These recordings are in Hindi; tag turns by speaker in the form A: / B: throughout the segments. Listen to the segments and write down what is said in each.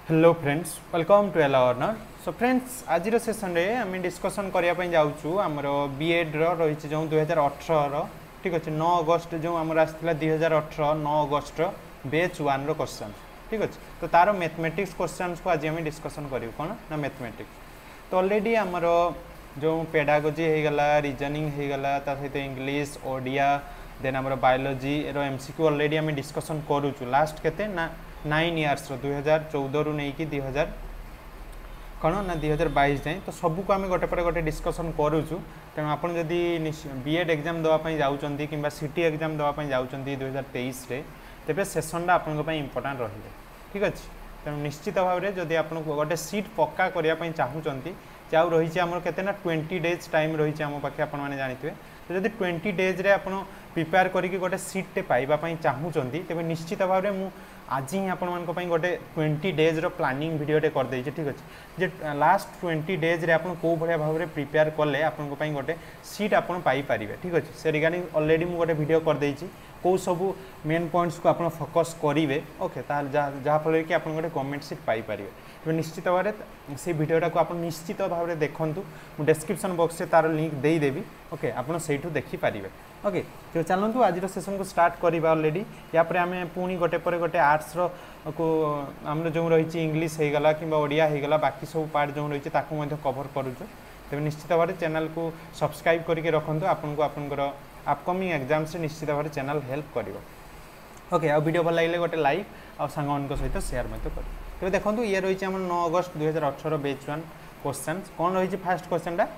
A: हेलो फ्रेंड्स वेलकम टू एला अर्नर। सो फ्रेंड्स आज सेसन रे आम डिस्कसन करने जाऊँ आमर बीएड रही जो 2018 ठीक अच्छे 9 अगस्ट जो आमर आसाला 2018 9 अगस्ट बेच 1 क्वेश्चन ठीक अच्छे। तो तार मैथमेटिक्स क्वेश्चन को आज आम डिस्कसन करूँ कौन ना मैथमेटिक्स। तो ऑलरेडी आमर जो पेडागोजी होगला रिजनिंग होगला सहित इंग्लिश ओडिया देन आमर बायोलोजी रो एमसीक्यू ऑलरेडी आम डिस्कसन करूँ लास्ट केते ना 9 इयर्स 2014 रु नहीं कि 2000 कौन ना 2022 जाए। तो सबको आम गोटे पर गोटे डिस्कसन करूँ। तेणु आप बीएड एग्जाम देवाई जाऊँगी कि सीटी एग्जाम देवाई जाऊँगी 2023 रे तेरे सेसनटा आपंपाई इंपोर्टाट रही ठीक अच्छे। तेणु निश्चित भाव में जदि आप गोटे सीट पक्का करने चाहूँगी जाऊ रही आम के 20 डेज टाइम रही आम पाखे आप जानते हैं। तो जब 20 डेज रे आप प्रिपेयर करके गोटे सीटे पाइबापी चाहूँगी तेज निश्चित भाव में मुझे आज ही आपण गोटे 20 डेज रो प्लानिंग वीडियोटे करदे ठीक अच्छे। जे लास्ट 20 डेज रे आपण को भाया भाव में प्रिपेयर कले आपण गोटे सीट आपण पाई पारिबे ठीक अच्छे। से रिगार्डिंग ऑलरेडी मुझे गोटे वीडियो करदे कौ सब मेन पॉइंट्स को आपण फोकस करेंगे ओके जहाँफल कि आप गोटे गवर्नमेंट सीट पाई पारिबे। तो निश्चित भाव में से वीडियोटा को आप निश्चित भाव में देखूँ मुझे डिस्क्रिप्शन बॉक्स से तार लिंक देदेवी ओके आपड़ से देखिपारे ओके। तो चलतु आज सेसन को स्टार्ट करवा ऑलरेडी यापर आम पुणी गोटे पर गोटे आर्ट्स को आम जो रही इंग्लीश होगला कि ओडिया होगला बाकी सब पार्ट जो रही कवर करूँ। तेज निश्चित भाव में चैनल को सब्सक्राइब करके रखुँ आपको आपंकर अपकमिंग एग्जाम से निश्चित भाव में चैनल हेल्प कर ओके। आ वीडियो भल लगे गोटे लाइक आ सांग सहित सेयार कर। तो देखो ये रही आम 9 अगस्त 2018 बेच 1 क्वेश्चन कौन रही फास्ट क्वेश्चन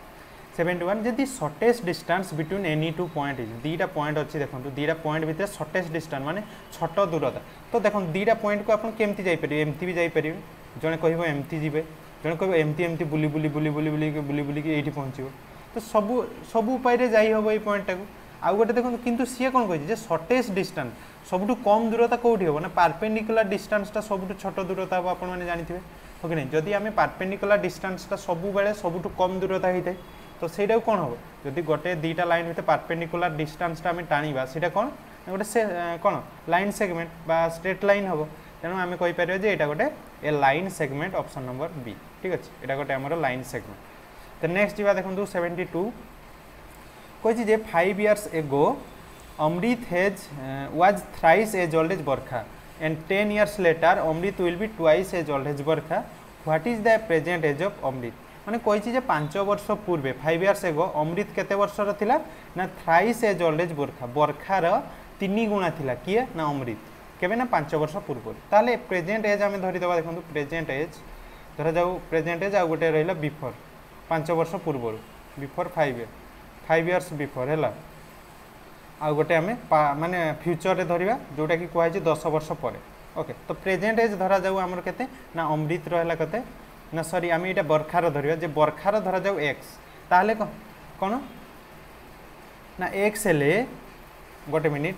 A: 71 जदि shortest distance between any two point दीटा पॉइंट अच्छी देखो दीटा पॉइंट भितर शॉर्टेस्ट डिस्टेंस माने छोट दूरता। तो देखो दीटा पॉइंट को आपन केमती जाई परिबे एमती भी जाई परिबे जने कहबो एमती जिबे जने कहबो एमती एमती बुली बुली बुली बुली बुली बुली बुली के एठी पहुंचिबो। तो सब उपाय रे जाई होबो ए पॉइंट टाको आ गोटे देखो किंतु सी कोन कहै जे शॉर्टेस्ट डिस्टेंस सबटु कम दूरता कोठी होबो ना परपेंडिकुलर डिस्टेंसटा सबटु छोट दूरता होबो आपन माने जानिथिबे ओके नहीं। जदि आमे परपेंडिकुलर डिस्टेंसटा सबु बेले सबटु कम दूरता होइते तो सहीटा कौन हम जदि गोटे दीटा लाइन भितर परपेंडिकुलर डिस्टेंसटा आम टाणीबा सीटा कौन गोटे से कौन लाइन सेगमेंट बा स्ट्रेट लाइन हम। तेणु आम कहीपर जे यहाँ गोटे ए line segment option number B ठीक अच्छे। यहाँ गोटे आमर लाइन सेगमेंट। तो नेक्स्ट जा देखो 72 कही 5 years एगो Amrit has was thrice as old as Barkha and 10 years later Amrit will be twice as old as Barkha what is the present age of Amrit. मैंने कही 5 वर्ष पूर्वे 5 years एगो अमृत केते वर्षर थिला ना thrice as old as Barkha बरखार 3 गुणा थिला किए ना अमृत केबे ना 5 वर्ष पूर्व। ताले प्रेजेंट एज आम धरिदेवा देखो प्रेजेंट एज धरा जाऊ प्रेजेंट एज आ गोटे रहा बिफोर 5 वर्ष पूर्व बिफोर 5 years बिफोर है आ गोटे आम माने फ्यूचर रे धरिबा जोटा कि कहै 10 वर्ष पर ओके। तो प्रेजेंट एज धरा जाऊ आमर केते ना अमृत रहला केते ना सॉरी आम ये बरखार धरिया जे बरखार धरा जाऊ एक्स ताहले कौन ना एक्स हेले गोटे मिनिट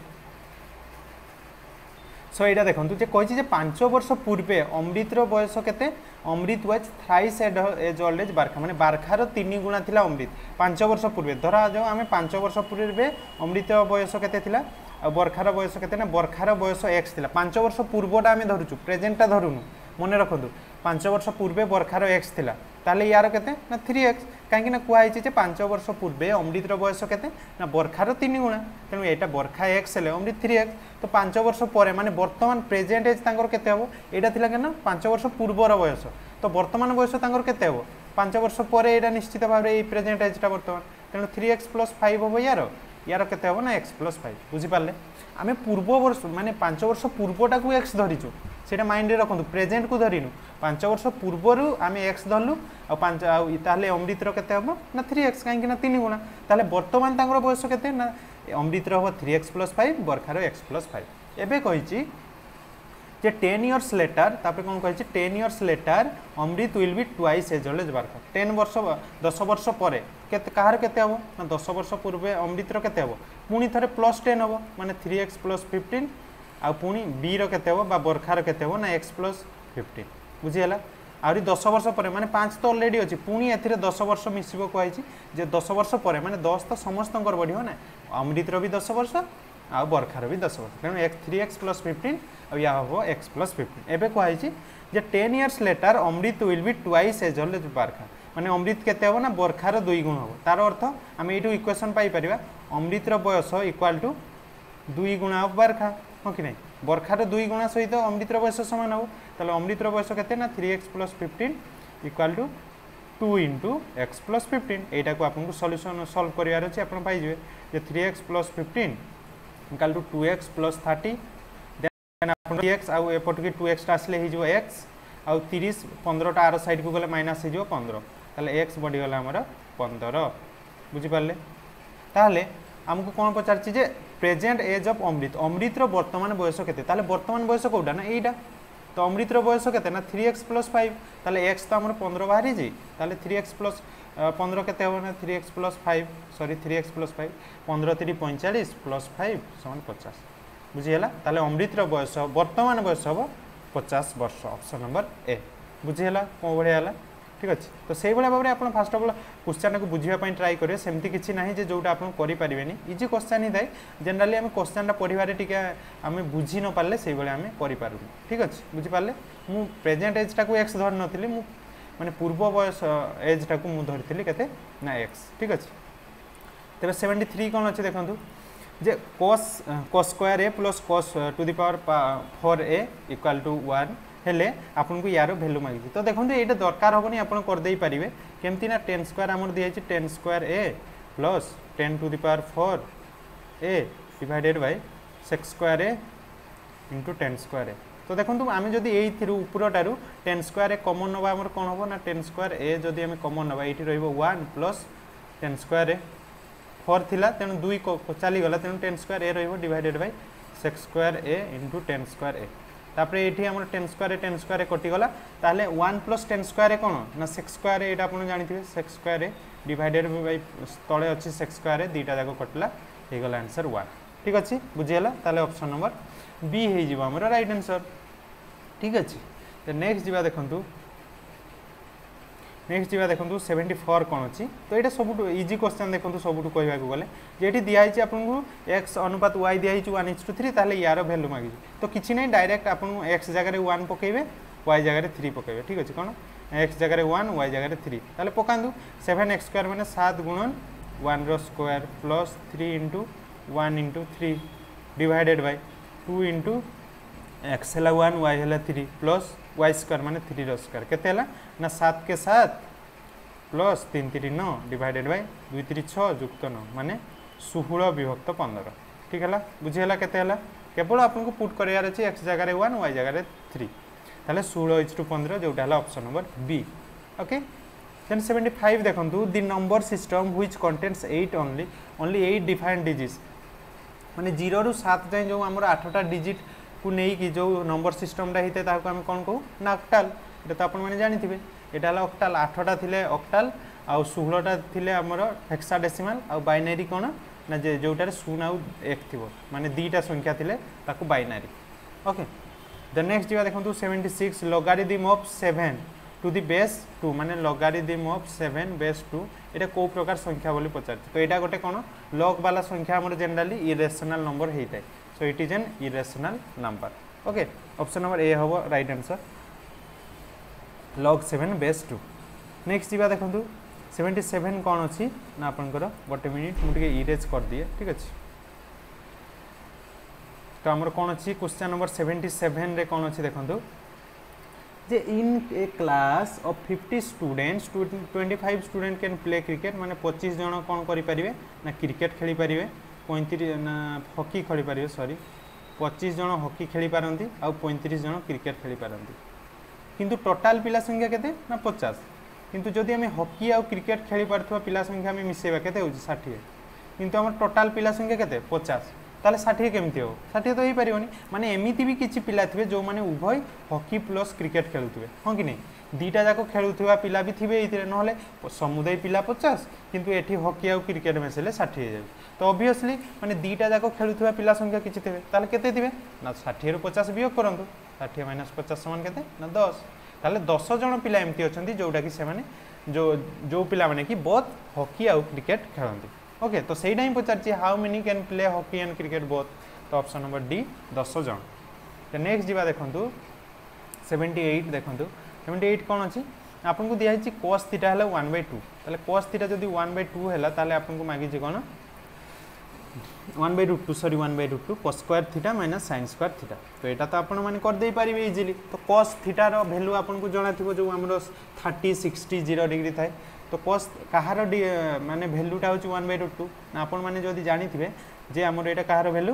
A: सो यहाँ देखो जे कही 5 वर्ष पूर्वे अमृतर बयस केते Amrit was thrice as old as Barkha माने बरखार 3 गुणा थिला अमृत 5 वर्ष पूर्वे धरा जाऊ आम 5 वर्ष पूर्वे अमृत बयस केते थिला आ बरखार बयस केते ना बरखार बयस एक्स थिला 5 वर्ष पूर्वटा आम धरुचु प्रेजेंटटा धरुनु मन रखु 5 वर्ष पूर्वे बरखार एक्स थिला ताले यार केते ना 3x कहीं कहुई 5 वर्ष पूर्वे अमृतर बयस केते ना बरखार 3 गुणा तेणु यहाँ बरखा एक्स हेले अमृत 3x। तो 5 वर्ष पर माने वर्तमान प्रेजेंट एज तांकर केते हबो एटा थिला केना 5 वर्ष पूर्वर बयस तो वर्तमान बयस तांकर केते हबो 5 वर्ष पर एटा निश्चित भाव में प्रेजेंट एजटा वर्तमान तेणु 3x + 5 हबो यार केते हबो ना x + 5 बुझी पारले। आमे पूर्व वर्ष माने 5 वर्ष पूर्वटा को x धरिचु सेटा माइंड रे रखु प्रेजेंट को धरिनु 5 वर्ष पूर्वर आम एक्स धरलु आले अमृतर केते हम ना 3x कहीं 3 गुणा ताले वर्तमान तांकर बयस केते ना अमृतर हम 3x + 5 बरखार x + 5 एबे कहिछि जे 10 years लेटर तापर कोन कहिछि 10 years later Amrit will be twice as old as Barkha 10 वर्ष पर केते कहार केते हम ना 10 वर्ष पूर्वे अमृतर केते हम पुणी थरे +10 हम माने 3x + 15 आ पुणी बी केते हम बा बरखार केते हम ना x + 15 बुझीगला। आहरी 10 वर्ष पर माने 5 तो ऑलरेडी अच्छी पुणी ए 10 वर्ष मिसब कहुई जे 10 वर्ष पर माने 10 तो समस्त बढ़िया ना अमृतर भी 10 वर्ष आ बरखार भी 10 वर्ष तेणु 3x + 15 आ या हम x + 15 एवं कहुई जे 10 years later Amrit will be twice as old as Barkha माने अमृत केते हम ना बरखार 2 गुण हम तार अर्थ आम ये इक्वेशन पाई परिबा अमृतर बयस इक्वाल टू 2 गुणा ऑफ बरखा हाँ कि नहीं बरखार 2 गुणा सहित अमृतर बयस सामान हो ताले अमृतर बयस केते ना 3x + 15 इक्वाल टू 2 × x + 15 एटा को आपन को सॉल्यूशन सॉल्व करिवार अछि आपन पाई जेबे जे 3x + 15 equal to 2x + 30 then आपन 3x आ एपट के 2x आसले हे जो x आ 30 15 टा आर साइड को गले माइनस हे जो 15 ताले x बढ़ी गला हमर 15 बुझी पाले ताले हमको कोन पचारछि जे प्रेजेंट एज ऑफ अमृत अमृतर वर्तमान बयस केते ताले वर्तमान बयस कोडा ना एटा तो अमृतर बयस केते ना 3x + 5 ताले x तो हमर 15 बाहरी जी ताले 3x + 15 केते हो ना 3x + 5 सॉरी 3x + 5 15 3 45 + 5 = 50 बुझी हला ताले अमृतर बयस वर्तमान बयस हो 50 वर्ष ऑप्शन नंबर ए बुझी हला को बढिया हला ठीक अच्छे तो से भाया भाव में आप फास्ट अफ अल क्वेश्चन को बुझापी ट्राए करेंगे सेमती किसी ना जे जोटा आप करें इजी क्वेश्चन ही थाए जनराली आम क्वेश्चन पढ़ारे टी आम बुझी न पारे से आम करूँ ठीक अच्छे बुझीपारे मु प्रेजेंट एजटा को एक्स धरी नी माने पूर्व बयस एजटा को मुझे धरी के ना एक्स ठीक अच्छे तेज 73 कौन अच्छे देखूँ जे cos square A plus cos to the power 4a equal to 1 हेले आपन को यार वैल्यू मांगी तो देखो ये दरकार हेनी आप करदे पारे केमती ना 10 स्क्वायर आमर दिखाई 10 square A plus 10 to the power 4 A divided by 6 square A into 10 square A तो देखो आम जदि ये उपरटारू 10 स्क्वायर ए कमन नवा आमर कौन हम ना 10 स्क्वायर ए जदि आम कमन नवा ये रन प्लस 10 स्क्वायर ए 4 थिला तेणु 2 चलीगला तेणु 10 square A divided by 6 square A into 10 square A तापर ये आम 10 स्क्वायर कटिगला ताहले 1 + 10 स्क्वायर कौन ना 6 स्क्वायर ये आप जानते 6 स्क्वायर डिवाइडेड बाय तले अच्छी 6 स्क्वायर दीटा जाक कटला हो गला आंसर 1 ठीक अच्छे बुझीगला ताहले ऑप्शन नंबर बी हो आमर राइट आंसर ठीक अच्छे तो नेक्स्ट जीवा देखंतु नेक्स्ट जीवा देखंतु 74 कौन अच्छी तो ये सब इजी क्वेश्चन देखो सब कहवा गले ये दिखाई आपको x अनुपात y दिखाई 1:3 ताहले यार वैल्यू मांगी तो किसी नहीं डायरेक्ट आपको x जगह 1 पकेबे y जगह 3 पकेबे ठीक अच्छे कौन x जगह 1 y जगह 3 ताहले पकांदु 7x² माने 7 गुणन 1 रो square plus 3 × 1 × 3 divided by 2 × x है 1 y है 3 प्लस y² माने 3 रो स्क्वायर केते ना 7 के 7 प्लस 3 3 9 डिवाइडेड बाय 2 3 6 युक्त 9 माने 16 विभक्त 15 ठीक है बुझीगला केते केवल आपको पुट करार अच्छे x जगह 1 y जगह 3 ताले 16:15 जोटा है option number B okay then 75 देखंतु the number system which contains 8 only 8 defined digits माने 0 ରୁ 7 जाए जो आमर 8टा डिजिट को लेकिन जो नंबर सिस्टमटा होता है आम कौन कहूँ ना ऑक्टाल ये तो आपने जानते यहाँ है ऑक्टाल 8टा थे ऑक्टाल आउ 16टा थे आमर हेक्साडेसिमाल आउ बाइनरी कौन ना जोटार 0 आउ 1 थी माने 2टा संख्या थे बाइनरी ओके द नेक्स्ट जीवा देखो 76 logarithm of 7 to the base 2 माने लॉगारिथम ऑफ 7 बेस 2 ये कौ प्रकार संख्या बोली पचार तो यहाँ गोटे कौन लॉग वाला संख्या आमर जनराली इरेशनल नंबर होता है so it is an irrational number okay option number A हम right answer log 7 base 2 next जीवा देखो 77 कौन अच्छी ना आपंकर गोटे मिनिट मुझे इरेज कर दिए ठीक अच्छे तो आमर कौन अच्छी क्वेश्चन नंबर 77 रे कौन अच्छी देखो जे in a class of 50 students 25 student can play cricket माने 25 जन कौन करें ना क्रिकेट खेली पारे 35 ना हॉकी खेली पारे सॉरी 25 जन हॉकी खेली पारती आउ 35 जन क्रिकेट खेली पारती किंतु टोटाल पिला संख्या केते ना 50 किंतु जदि आम हॉकी आउ क्रिकेट खेली पारथुवा पिला संख्या आम मिसेबा केते होची 60 किंतु आम टोटाल पिला संख्या केते 50 ताले 60 केमती हो 60 तो हो पारिबनी माने एमिति भी किछि पिला थिबे जो माने उभय हॉकी प्लस क्रिकेट खेलुथिबे हां कि नहीं दीटा जाको खेलुथिबा पिला भी थिबे इथिरे नहले समुदाय पिला 50 किंतु एठी हॉकी आउ क्रिकेट मेसेले 60 हो जाय तो ऑब्वियसली माने दीटा जाको खेलुथिबा पिला संख्या किछि थिबे ताले केते थिबे ना 60 रो 50 वियोग करंतु 60 - 50 समान केते ना 10 ताले 10 जन पिला एमती अछंती जोटा कि से माने जो पिला माने कि बहुत हॉकी आउ क्रिकेट खेलंती ओके तो सहीटा ही पचार how many can play hockey and cricket both तो ऑप्शन नंबर डी 10 जन। तो नेक्स्ट जीवा देखंतु 78 देखंतु 78 कौन अच्छी आपन को दिया है cos थीटा है 1/2 ताले cos थीटा जदि 1/2 है ताले आपन को मागी कौन 1/√2 sorry 1/√2 cos square theta minus sin square theta तो यहाँ तो आपण मैंने कर दे पारे इजिली तो cos थीटा रो वैल्यू आपन को जना थी जो आम 30 60 0 डिग्री थाए तो cos कहार माने वैल्यूटा हूँ 1/√2 ना आपण मैंने जदि जानी थे जे आमर यहाँ कहार वैल्यू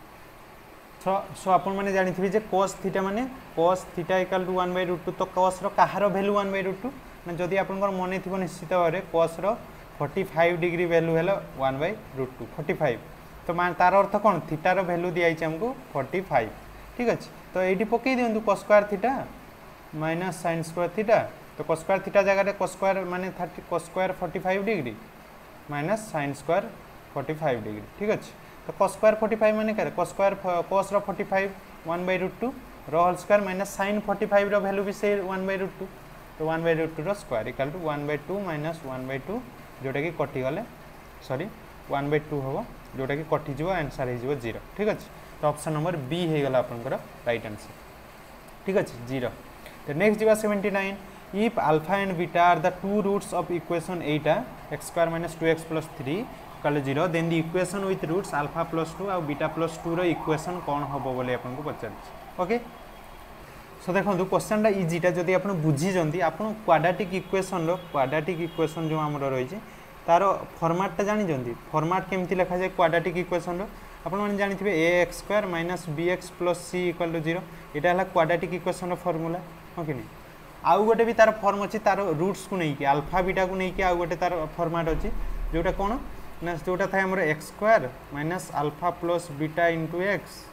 A: सो आपण मैंने जानी थे cos थीटा माने cos थीटा इक्वल टू 1/√2 तो cos रो कहार वैल्यू 1/√2 ना जदि आपन मन थी निश्चित भाव में cos रो 45 डिग्री वैल्यू है 1/√2 45 तो मान तार अर्थ कौन थीटार वैल्यू दिखाई हमको 45 ठीक अच्छे तो ये पकई दिंतु cos square theta minus sin square theta तो cos स्क्वायर थीटा जगह cos स्क्वायर माने 30 cos square 45 degree minus sin square 45 degree ठीक अच्छे तो cos स्क्वायर 45 माने क्या cos स्क्वायर cos रो 45 1/√2 रो होल स्क्वायर माइनस sin 45 रो वैल्यू भी से 1/√2 तो 1/√2 रो स्क्वायर इक्वल टू 1/2 माइनस 1/2 जोटा कि कटिगले सॉरी 1/2 हम जोटा कि कटिज आंसर हो 0 ठीक अच्छे तो ऑप्शन नंबर बी हो गला आपनकर राइट आंसर ठीक अच्छे 0 तो नेक्स्ट जीवा 79 if alpha and beta are the two roots of equation एटा x square minus 2x plus 3 कल 0 then the equation with roots alpha plus 2 और बीटा प्लस 2 रो इक्वेशन कौन हम बोले आपको पचार ओके सो देखो क्वेश्चन इजीटा जदि आप बुझी आप क्वाड्रेटिक इक्वेशन जो आम रही तार फॉर्मेटटा जानी फॉर्मेट केमती लिखा जाए क्वाड्रेटिक इक्वेशन आप जानी A X square minus B X plus C equal to 0 यहाँ है क्वाड्रेटिक इक्वेशन फॉर्मूला हाँ कि नहीं आउ गोटे भी तार फॉर्म अच्छी तार रूट्स को लेकिन अल्फा बीटा को लेकिन आउ गोटे तार फॉर्मेट अच्छी जोटा कौन ना जोटा था आम X square minus alpha plus beta into X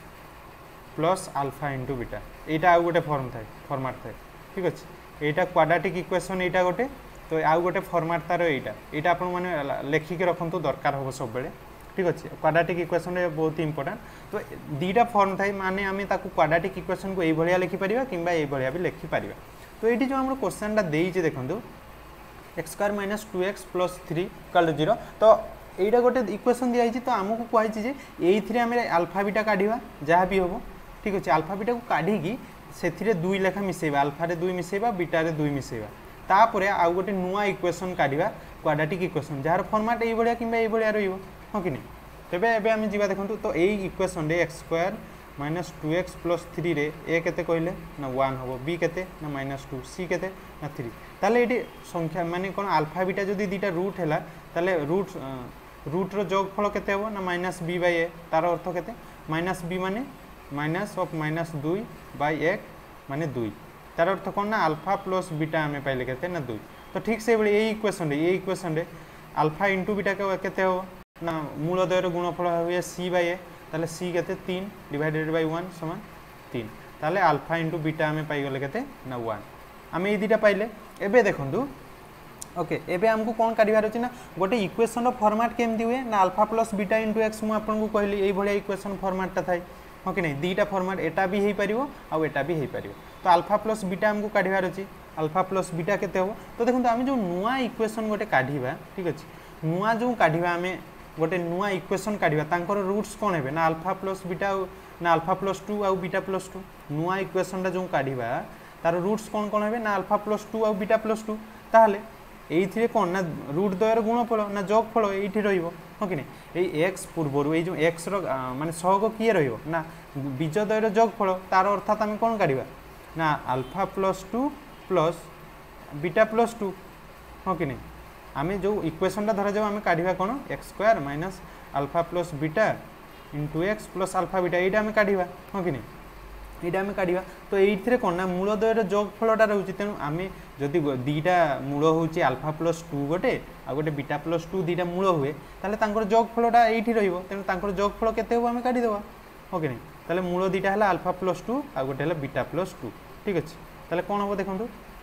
A: plus alpha into beta यहाँ आउ गोटे फॉर्म थाए फॉर्मेट थाए ठीक अच्छे यहाँ क्वाड्रेटिक इक्वेशन यहाँ गोटे तो आउ गोटे फॉर्मेट तार यहाँ आप लेखिक रखु दरकार हम सब बेले ठीक अच्छे क्वाड्रेटिक इक्वेशन बहुत इंपोर्टेंट तो दीटा फॉर्म थाए माने आम क्वाड्रेटिक इक्वेशन को यह लिखिपर कि भी लिखिपर तो ये जो आम क्वेश्चनटा देचे देखो x square minus 2x plus 3 कल 0 तो यहाँ गोटे इक्वेशन दिखाई तो आमको कहुई ये आम अल्फा बीटा काढ़ा जहाँ भी हम ठीक अच्छे अल्फा बीटा को काढ़ी से दुई लेखा मिसेबा अल्फा 2 मिसेबा बीटा 2 मिसेबा तापर आउ गोटे नुआ इक्वेशन काढ़ा क्वाड्रेटिक इक्वेशन जार फॉर्मेट ये कि रही हाँ कि नहीं तेरे एवं आम जा देखो तो यही equation X square minus 2x plus 3 रे ए केते कहले ना 1 हम बी केते ना -2 सी केते ना 3 ताले ये संख्या माने कौन अल्फा बीटा जदि दीटा रूट है ताले रूट्र जोगफल केते हो ना -b/a तार अर्थ केते -b माने माइनस ऑफ -2 बाय 1 माने 2 तार अर्थ कौन ना अल्फा प्लस बीटा आम पाइले केते ना 2 तो ठीक से ये इक्वेशन अल्फा इंटू बीटा केते हो ना मूल द्वयर गुणफल हुए c/a ताले सी केते 3 डिवाइडेड बाय 1 समान 3 ताले अल्फा इंटू बीटा आम पाइगले केते ना 1 आम ये दुटा पाइले एबे देखंतु ओके एबे हमको कौन काढ़ार अच्छे ना गोटे इक्वेशन फॉर्मेट केमती हुए ना alpha plus beta into X मुझे कहली ये इक्वेशन फॉर्मेटटा थाए हाँ कि नहीं दीटा फॉर्मेट एटा भी हो पार आउ एटा भी हो पार तो अल्फा प्लस बीटा हमको काढ़ार अच्छी अल्फा प्लस बीटा केते हो तो देखो आम जो नुआ इक्वेशन गोटे काढ़ा ठीक अच्छे नुआ जो काढ़ा आम गोटे नुआ इक्वेशन काढ़ा तांकर रूट्स कौन है ना अल्फा प्लस बीटा ना अल्फा प्लस 2 आउ बीटा प्लस 2 नुआ इक्वेशनटा जो काढ़ा तार रूट्स कौन कौन है ना अल्फा प्लस 2 आउ बीटा प्लस 2 ताहले ये कौन ना रूट द्वयर गुणफल ना जोगफल ये हाँ कि नहीं ये एक्स पूर्वर ये जो एक्स मान सहग किए ना बीज द्वयर जोगफल तार अर्थात आम कौन काढ़ा ना alpha plus 2 plus beta plus 2 हाँ कि नहीं आम जो इक्वेशनटा धरा जाओ आम काढ़ा कौन X square minus alpha plus beta into X plus alpha beta यहाँ आम काढ़ा हाँ कि नहीं यहाँ आम काढ़ा तो ये कौन ना मूल द्वयर जोगफलटा रोचे तेणु आम जदि दीटा मूल हूँ अल्फा प्लस 2 गोटे आ गोटे बीटा प्लस 2 दीटा मूल हुए ताले जोगफलटा ये तेणु जोगफल केते हो आम काढ़ीदेवा हाँ कि नहीं ताले मूल दीटा है अल्फा प्लस 2 आ गोटे है बीटा प्लस 2 ठीक अच्छे ताले कौन हम देखो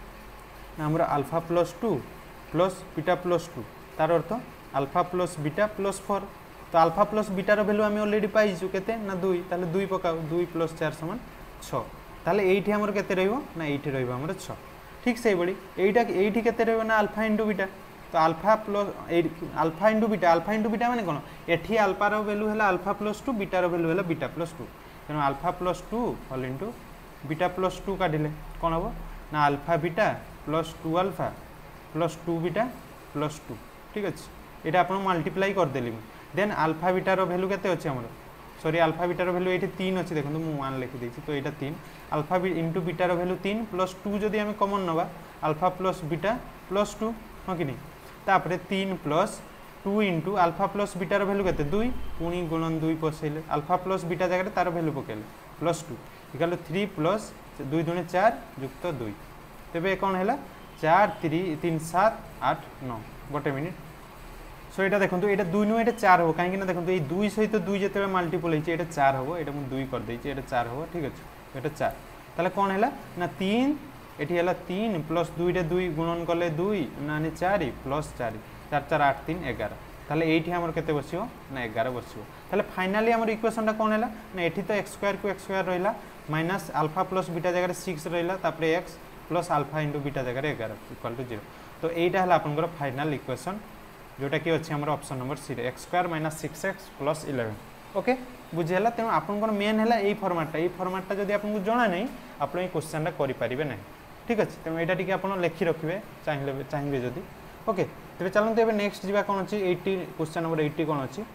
A: आमर alpha plus 2 plus beta plus 2 तार अर्थ अल्फा प्लस बीटा प्लस 4 तो अल्फा प्लस बीटार भैल्यू आम अलरेडी पाइचु केते ना 2 ताले 2 पकाओ 2 प्लस 4 समान 6 ताले एठी हमर केते रहइबो ना एठी रहइबो हमर 6 ठीक से बड़ी एटा एठी केते रहइबो ना अल्फा इंटू बीटा तो alpha plus alpha into beta माने कौन एठी अल्फार वैल्यू है अल्फा प्लस 2 बीटार वैल्यू है बीटा प्लस 2 तेणु alpha plus 2 whole into beta plus 2 काटिले कौन हम ना alpha beta plus 2 alpha plus 2 beta plus 2 ठीक अच्छे ये आप मल्टीप्लाई करदेली देन अल्फा बीटार वैल्यू केते अच्छे आमर सॉरी अल्फा बीटार वैल्यू ये 3 अच्छे देखो मुझे 1 लिखिदे तो यहाँ 3 अल्फा इंटू बीटार वैल्यू 3 प्लस 2 जदि आम कमन नवा अल्फा प्लस बीटा प्लस 2 हाँ कि नहीं तापर 3 प्लस 2 इंटू अल्फा प्लस बीटार वैल्यू केते 2 पुणी गुणन 2 पसैले अल्फा प्लस बीटा जगह तार वैल्यू पकेले प्लस 2 इक्वल 3 प्लस 2 दूने 4 युक्त 2 तेरे कौन है 4 3 7 8 9 गोटे मिनिट सो ये देखो ये 2 नु 4 हम कहीं देखो ये 2 सहित 2 जो मल्टीपल होती है 4 हम ये मुझे 2 करदे ये 4 हम ठीक अच्छे ये 4 ताले कौन है ना 3 ये है 3 प्लस 2 2 गुणन कले 2 ना 4 प्लस 4 4 4 8 3 11 ताले ये आमर के बस ना 11 बस ताले फाइनाली आमर इक्वेशन कौन है ना ये तो एक्स स्क्वायर को एक्स स्क्वायर रहा माइनस अल्फा प्लस बीटा जगह 6 रहा X plus alpha into beta जगह 11 इक्वल टू 0 तो यहाँ है आपंकर फाइनाल इक्वेशन जोटा कि अच्छे आम option number C X square minus 6x plus 11 okay बुझीगला तेणु आपंकर मेन है ये फर्माटा जब आपको जना नहीं आप क्वेश्चन करें ना ठीक अच्छे तेणु यहाँ टी आप लिखि रखिए चाहिए जदि ओके तेज चलते ए नेक्स्ट जा कौन अच्छी 80 क्वेश्चन नंबर 80 कौन अच्छी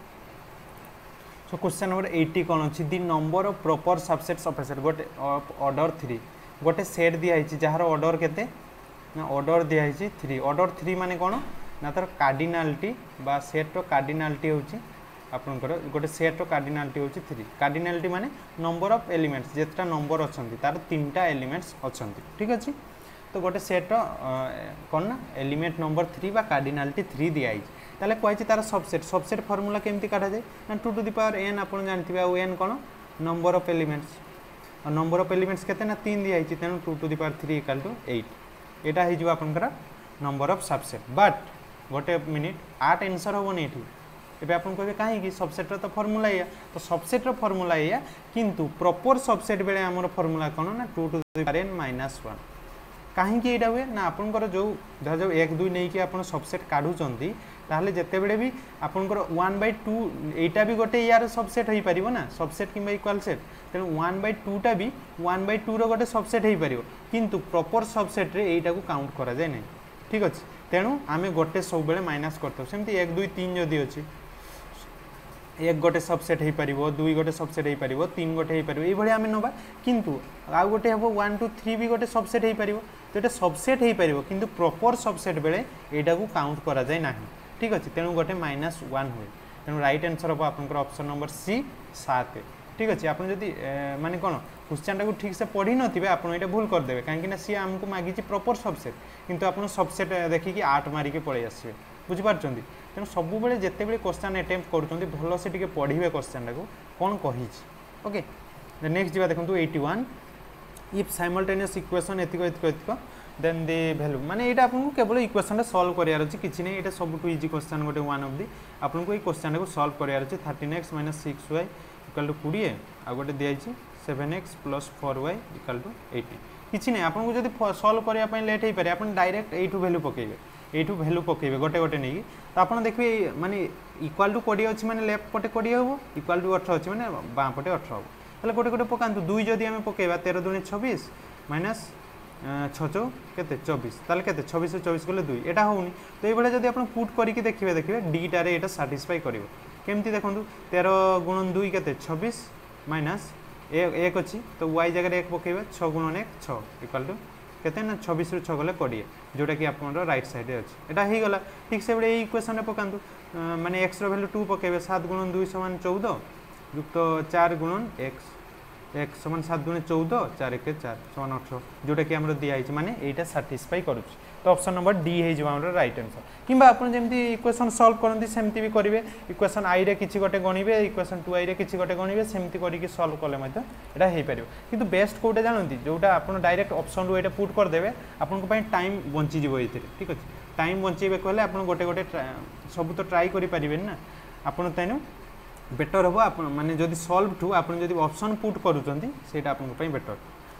A: सो क्वेश्चन नंबर 80 कौन अच्छी the number of proper subsets of set गोटे ऑर्डर 3 गोटे सेट दिखाई जार ऑर्डर केते ऑर्डर दिखाई 3 ऑर्डर 3 माने कौन ना तार कार्डिनालिटी बा सेट्र कार्डिनालिटी होची आपनकर गोटे सेट्र कार्डिनालिटी होची 3 कार्डिनालिटी माने नंबर ऑफ एलिमेंट्स जेतटा नंबर अछंती तार 3टा एलिमेंट्स अछंती ठीक अछि तो गोटे सेट्र कौन ना एलिमेंट नंबर 3 बा कार्डिनालिटी 3 दिया ताले कहछि तार सबसेट फार्मूला केमती काटा जाए ना 2 टू द पावर n आपन जानथिबे आ n कोन नंबर ऑफ एलिमेंट्स और नंबर ऑफ एलिमेंट्स केते ना 3 दिया तेणु 2 to the power 3 equal to 8 एटा हो जिवो आपनकर नंबर ऑफ सबसेट बट गोटे मिनिट 8 आंसर हम नहीं ये आप कहे कहीं सबसेट्र तो फर्मूला या तो सबसेट्र फर्मूला या किंतु प्रॉपर सबसेट बेले आमर फर्मूला कौन ना 2 to the power n minus 1 कहीं यहाँ हुए ना आपंकर जो धर जाओ 1 2 नहीं कि आप सबसेट काढ़ुंट ताहले जिते बड़े भी आपंकर 1/2 यहाँ भी गोटे यार सबसेट हो पार ना सबसेट कि इक्वाल सेट तेणु 1/2टा भी 1/2 रोटे सबसेट हो पार किंतु प्रॉपर सबसेट रे यहीटा को काउंट करा जाए ना ठीक अच्छे तेणु आम गोटे सब बेले माइनस करते सेमती 1 2 3 जदि अच्छी 1 गोटे सबसेट हो पार 2 गोटे सबसेट हो पार 3 गोटे हो पार ये आम नवा किंतु आउ गोटे हम 1 2 3 भी गोटे सबसेट हो पार तो ये सबसेट हो पार किंतु प्रॉपर सबसेट बेले यहाँ को काउंट करा जाए ना ठीक अच्छे तेणु गोटे -1 हुए तेणु राइट आंसर हम आप ऑप्शन नंबर सी 7 ठीक अच्छे आप माने कौन क्वेश्चन टाक ठीक से पढ़ी नथिबे आपन एटा भूल कर देबे काहे कि ना सी हमको मागी प्रॉपर सबसेट किंतु आपन सबसेट देखिकी 8 मारिके पळै आसीबे बुझि पारचंदी तेणु सब बेले जेते बेले क्वेश्चन अटेम्प्ट करूचंदी भलो से टिके पढ़िबे क्वेश्चन टाक कोन कहिछि ओके नेक्स्ट जीवा देखंतु 81 इफ साइमल्टेनियस इक्वेशन एतिको देन द वैल्यू माने एटा आपन को केवल इक्वेशन सॉल्व करियार अछि किछि नै एटा सब टू इजी क्वेश्चन गोटे वन ऑफ दी आपन को ई क्वेश्चन को सॉल्व करियार अछि 13x - 6y = 20 आ गोटे दिया 7x + 4y = 80 किछि नै आपन को जदी सॉल्व करिया पय लेट हे पारे आपन डायरेक्ट एठू वैल्यू पकेबे गोटे गोटे नै तो आपन देखबे माने इक्वल टू 20 अछि माने लेफ्ट पटे 20 होबो इक्वल टू 18 अछि माने बां पटे 18 होबो तले गोटे गोटे पकांतु 2 जदी हम पकेबा 13 दूनी 26 माइनस 6 केते 24 ताले केते 26 से 24 गले 2 एटा होउनी तो ए बेले जदी आपन पुट करिके देखिबे डी टारे एटा सैटिस्फाई करिवो केमती देखंतु 13 गुणन 2 केते 26 माइनस 1 अच्छी तो y जगह 1 पकेबे 6 गुणन 1 6 इक्वल टू केते ना 26 रु 6 गले 20 जोटा कि आपन राइट साइड रे अछि एटा हे गला ठीक से बडे इक्वेशन रे पकांतु माने x रो वैल्यू 2 पकेबे 7 गुणन 2 = 14 युक्त 4 गुणन x 7 गुणे 14 4 1 4 = 18 जोटा कि हमरो दिया हिच माने एटा सैटिस्फाई करूछ तो ऑप्शन नंबर डी हे जवा हमरो राइट आंसर किबा आपन जेमती इक्वेशन सॉल्व करंती सेमती भी करिवे इक्वेशन i रे किछि गोटे गणिबे इक्वेशन 2i रे किछि गोटे गणिबे सेमती करि कि सॉल्व करले मते एटा हे परियो किंतु बेस्ट कोटा जानंती जोटा आपन डायरेक्ट ऑप्शन रु एटा पुट कर देबे आपन को पय टाइम बंची जिवो एते ठीक अछि टाइम बंचेबे कहले आपन गोटे गोटे सब तो ट्राई करि परिबे ना आपन तैनु बेटर हो आप माने जदि सॉल्व टू आप जदि ऑप्शन पुट करूचंती सेटा आपन पय बेटर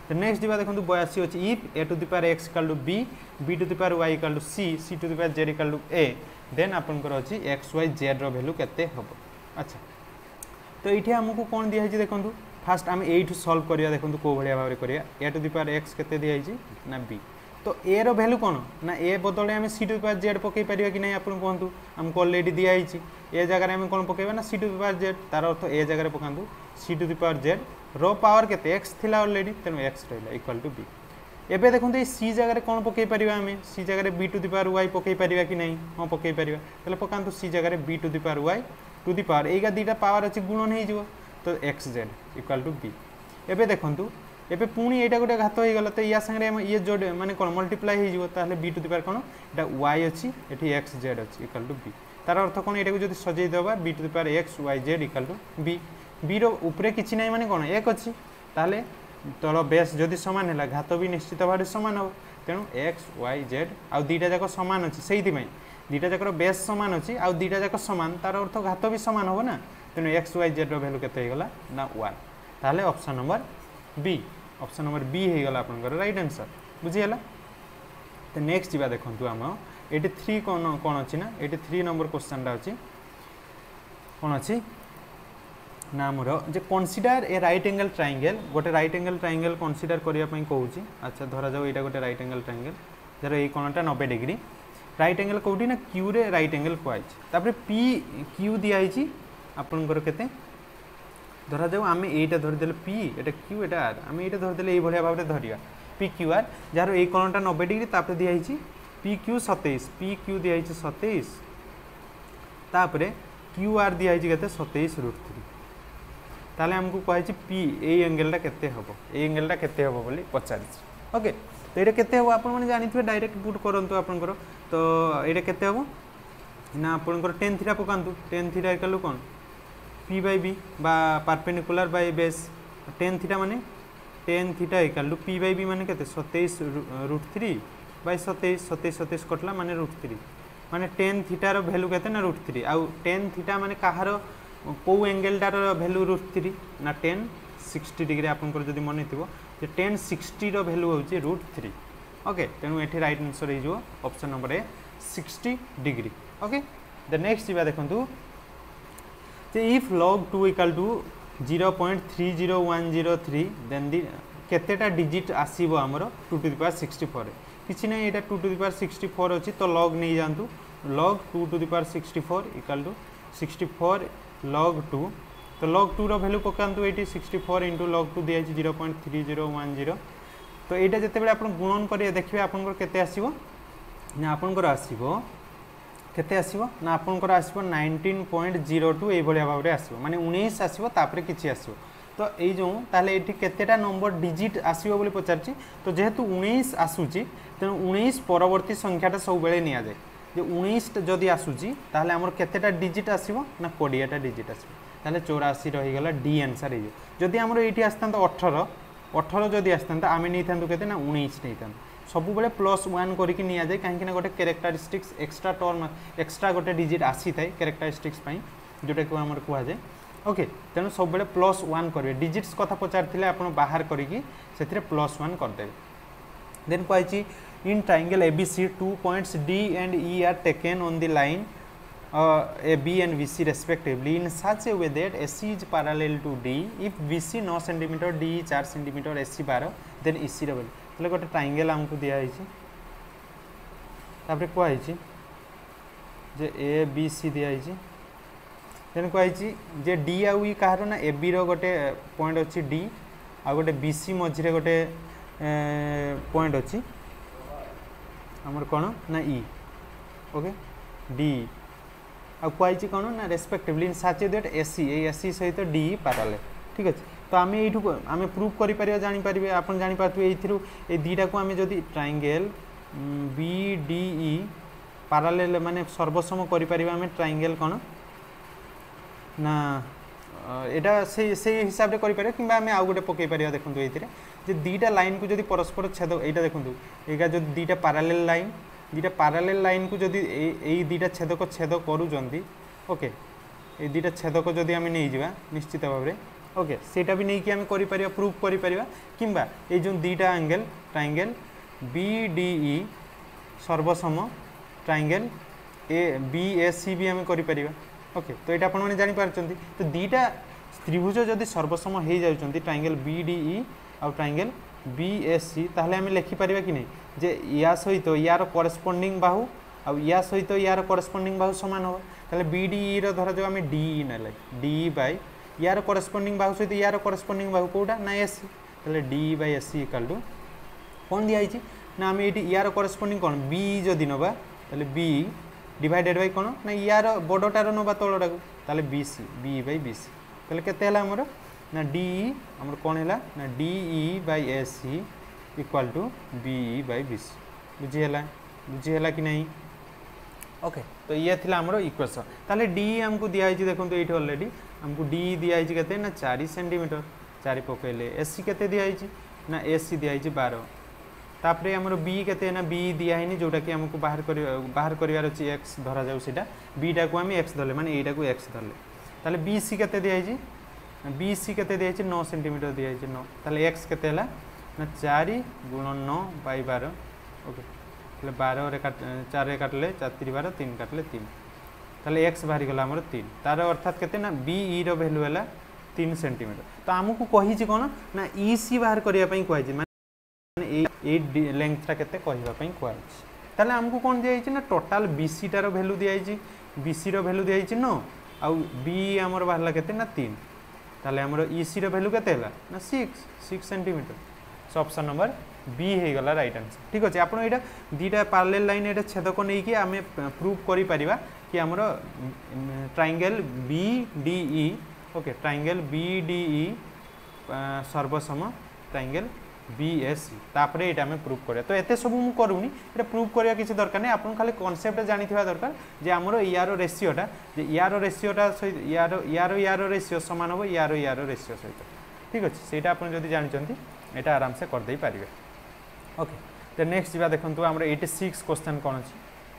A: तो नेक्स्ट जी देखो 82 अच्छी if a to the power x equal to b b to the power y equal to c c to the power z equal to a then आपंकर अच्छी एक्स वाई जेड रैल्यू केते हम। अच्छा तो ये आमको कौन दिखाई देखो फास्ट आम यू सल्व करिया देखो कौ भाया भाव करिया a to the power x केते दिखाई ना बी तो ए रो वैल्यू कौन ना ए बदले आम c to the power z पकई पारिबा कि नहीं आपन कहतु आमको ऑलरेडी दिखाई ए जगह आम कौन पकेबा ना c to the power z तार अर्थ ए जगह पकातु c to the power z रो पावर केते एक्स थिला ऑलरेडी तेणु एक्स रहा इक्वल टू बी। एबे देखो ये सी जगह कौन पकई पारिबा आम सी जगह b to the power y पकई पारिबा कि नहीं हाँ पकई पारिबा ताले पकातु सी जगह b to the power y to the power एगा दीटा पावर अच्छी गुणन हो तो x z equal to b. एबे देखंतु एबे पुणी एटा गोटे घात हो गला तो या संगे ये जोड़े माने कोन मल्टीप्लाई हो ताहले बी टू द पावर कोन एटा वाई अछि एठी एक्स जेड अछि इक्वल टू बी तार अर्थ कोन एटा को जदी सजै देबा b to the power x y z equal to b b रो ऊपरे किछि नै माने कोन एक अछि ताहले तल बेस जदी समान हैला घात भी निश्चित भाबे समान हो तेणु एक्स वाई जेड आ दीटा जाक समान अछि सेहिति पई दीटा जाकर बेस समान अछि आ दीटा जाक समान तार अर्थ घात भी समान हो ना तेणु एक्स वाई जेड रो वैल्यू केते हो गला ना 1 ताहले option number B option number B हो गला आपनकर राइट आंसर बुझियला। तो नेक्स्ट जीवा देखंतु हम 83 कोन कोन अछि ना 83 नंबर क्वेश्चन टा अछि कोन अछि ना हमर जे consider a right angle triangle गोटे राइट एंगल ट्रायंगल कन्सीडर करिया पई कहूची। अच्छा धरा जाऊ एटा गोटे राइट एंगल ट्रायंगल जर ए कोणटा 90 डिग्री राइट एंगल कोठी ना क्यू रे राइट एंगल कोआई तापर पी क्यू दिया आइची आपनकर केते धरा जाऊ आम एटा धरि देले P Etah Q Etah are आम एटा धरि देले ए भलिया भाबरे धरिया पी क्यू आर जार ए कोणटा 90 डिग्री तापर दिया आइची पी क्यू 27 पी क्यू दिया आइची 27 तापर क्यू आर दिया आइची केते 27√3 ताले हमको कहै पी ए एंगलटा केते हबो ए एंगलटा केते हबो बोली पचारिछ ओके तो एटा केते हबो आपन माने जानिथबे डायरेक्ट पुट करंतु आपनकर तो एटा केते हबो ना आपनकर tan थीटा पकांतु tan थीटा इक्वल कोन p बाय b बा perpendicular by base tan theta माने tan theta equal p by b माने केते 27√3 बाय 27 कटला माने √3 माने tan थीटा रो वैल्यू केते ना √3 आ tan थीटा माने काहारो को एंगलटार वैल्यू √3 ना tan 60 डिग्री आपनकर जदी मन थिबो जे tan 60 रो वैल्यू होची √3 ओके तेनु एठी राइट आंसर हे जो option number A 60 degree okay. The next जीवा देखंतु जे if log 2 equal to 0.30103 then the केतेटा डिजिट आसीबो हमरो 2 टू द पावर 64 किछि नै एटा 2 टू द पावर 64 अछि तो log नै जानतु log 2 to the power 64 equal to 64 log 2 तो log 2 रो वैल्यू पकांतु एटी 64 * log 2 दिया 0.3010 तो एटा जते बेले आपण गुणन करिया देखिबे आपनकर केते आसीबो ना आपनकर आसीबो केते आसीबो ना आपनकर आसीबो 19.02 ए भलिया भाबरे आसीबो माने 19 आसीबो तापरे किछि आसीबो तो एई जो ताले एठी केतेटा नंबर डिजिट आसीबो बोली पचारछि तो जेहेतु 19 आसुची तेनु 19 परवर्ती संख्याटा सब बेले निया जाय जे 19 जदि आसुची ताले हमर केतेटा डिजिट आसीबो ना 20 टा डिजिट आसीबो ताले 84 रहि गेला डी आंसर हे जदि हमर एठी आस्तांत 18 जदि आस्तांत आमे नै थांतु केते ना 19 नै थांतु सब बेले +1 करके निया जाय काहे कि ना गोटे कैरेक्टरिस्टिक्स एक्स्ट्रा टर्म एक्स्ट्रा गोटे डिजिट आसी थाय कैरेक्टरिस्टिक्स पई जोटा को हमर कुआ जाय ओके तेनु सब बेले +1 करबे डिजिट्स कथा पचारथिले आपण बाहर करिकि सेथिरे +1 कर देबे देन कहैछि in triangle ABC 2 points D and E are taken on the line AB and BC respectively in such a way that AC is parallel to D if BC 9 cm D 4 cm AC 12 then EC रे बोले गोटे ट्रायंगल हमको दिया है तापर कहै जे ए बी सी दिया है देन कहै जे डी आउ ई कहार ना ए बी रो गोटे पॉइंट अछि डी आ गोटे बी सी मझिरे गोटे पॉइंट अछि हमर कोन ना ई ओके डी आ कहै कोन ना respectively in such that AC ए एसी सहित डी पैरेलल ठीक अछि तो आम यू आम प्रूव कर जानी पारे आप जानी पार्थे ये दीटा को आम जदि triangle B D E parallel माने सर्वसम कर आम ट्रायंगल कौन ना एटा से हिसाब से करें कि आम आउ गोटे पकई पार देखो ये दीटा लाइन को जब परस्पर छेद यहाँ देखो ये जो दीटा पैरेलल लाइन को जब यही दीटा छेदक छेद करूँ ओके ये दीटा छेदक जदि आम नहीं जा निश्चित भाव में ओके सेटा भी नहीं कि आम कर प्रूफ कर किंबा ये जो दीटा एंगल ट्रायंगल BDE सर्वसम ट्रायंगल BAC भी आम कर ओके तो ये आपने जानी पारछंती तो दीटा त्रिभुज जदि सर्वसम हो जाउछंती ट्रायंगल BDE आउ ट्रायंगल BAC ताहले आम लिखिपर कि नहीं जे या सहित यार करस्पोंडिंग बाहु आउ या सहित यार करस्पोंडिंग बाहु समान हो ताहले BDE रो धरा जो आम DE नेले DE बाय यार करस्पोंडिंग बाहु सहित यार करस्पोंडिंग बाहु कोटा ना AC ताहले DE by AC equal to कौन दिया है ना आम ये यार करस्पोंडिंग कौन B जदि नबा ताहले B डिवाइडेड बाय कौन ना यार बड़टार नबा तलटा को ताहले BC B बाय BC ताहले केते हला हमर ना DE हमर कौन है ना DE by AC equal to BE by BC बुझीगला कि नहीं ओके तो ये थिला हमर इक्वेशन ताहले DE हमको दिया है देखो ये ऑलरेडी हमको DE दिया है केते ना 4 सेंटीमीटर 4 पकेले AC केते दिया है ना AC दिया है 12 तापरे हमर B केते ना B दिया है जोटा कि हमको बाहर करिवार अछि x धरा जाउ सेटा B टा को हम x धरले माने एटा को x धरले ताले BC केते दिया है BC केते दिया है 9 सेंटीमीटर दिया है 9 ताले x केते हला ना 4 गुणन 9 बाय 12 ओके ताले 12 रे 4 रे काटले 4 3 12 3 काटले 3 ताले x बाहरी गला हमर 3 तार अर्थात केते ना BE रो वैल्यू हला 3 सेंटीमीटर तो हमको कहि छी कोन ना EC बाहर करिया पई कहै छी ए लेंथटा केते कहबा पई कहै छी ताले हमको कोन दिया छी ना टोटल BC टार वैल्यू दिया छी BC रो वैल्यू दिया छी 9 आ B हमर बाहरला केते ना 3 ताले हमर EC रो वैल्यू केते हला ना 6 centimetre so option number B हे गला राइट आंसर ठीक अछि आपण एटा दीटा पैरेलल लाइन एटा छेदक नै कि हमें प्रूव करि परिबा कि हमर triangle BDE okay triangle BDE सर्वसम ट्रायंगल BAC तापरे एटा हमें प्रूव करिया तो एते सब मु करूनी एटा प्रूव करिया किछि दरकार नै आपण खाली कांसेप्ट जानिथिबा दरकार जे हमर यारो रेशियोटा जे यारो रेशियोटा यारो रेशियो समान हो यारो रेशियो सहित ठीक अछि सेटा आपण जदि जानिचंती एटा आराम से कर दे पारिबे ओके तो नेक्स्ट जीवा देखंतु हमर 86 क्वेश्चन कोन अछि